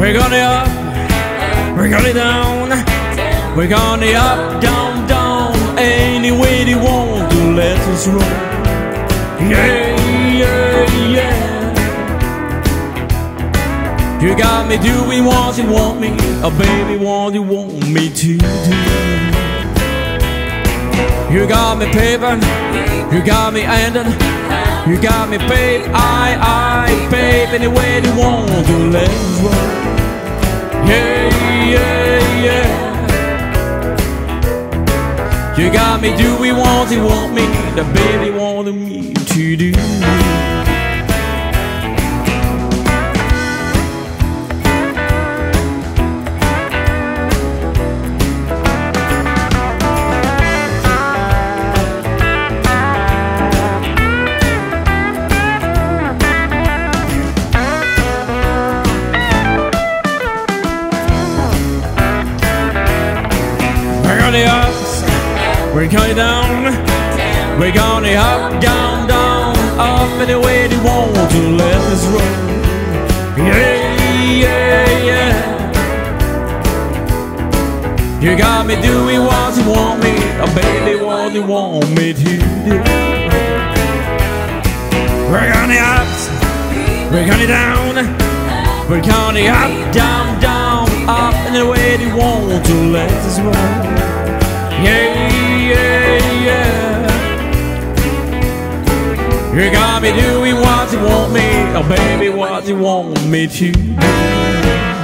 We're gonna up, we're gonna down, we're gonna up, down, down. Any way they want to let us roll. Yeah, yeah, yeah. You got me doing what you want me, oh baby, what you want me to do. You got me paving, you got me ending, you got me babe, babe. Any way they want to let us roll. Yeah, yeah, yeah. You got me doing what you want me, the baby wanted me to do. We're going down, we're gonna up, down, down, up any way they want to let us roll. Yeah, yeah, yeah. You got me doing what you want me, oh baby, what you want me to do. We're gonna up, we're gonna down, we're gonna up, down, down, up any way they want to let us roll. Yeah, yeah, yeah. You got me doing what you want me, oh baby, what you want me to do.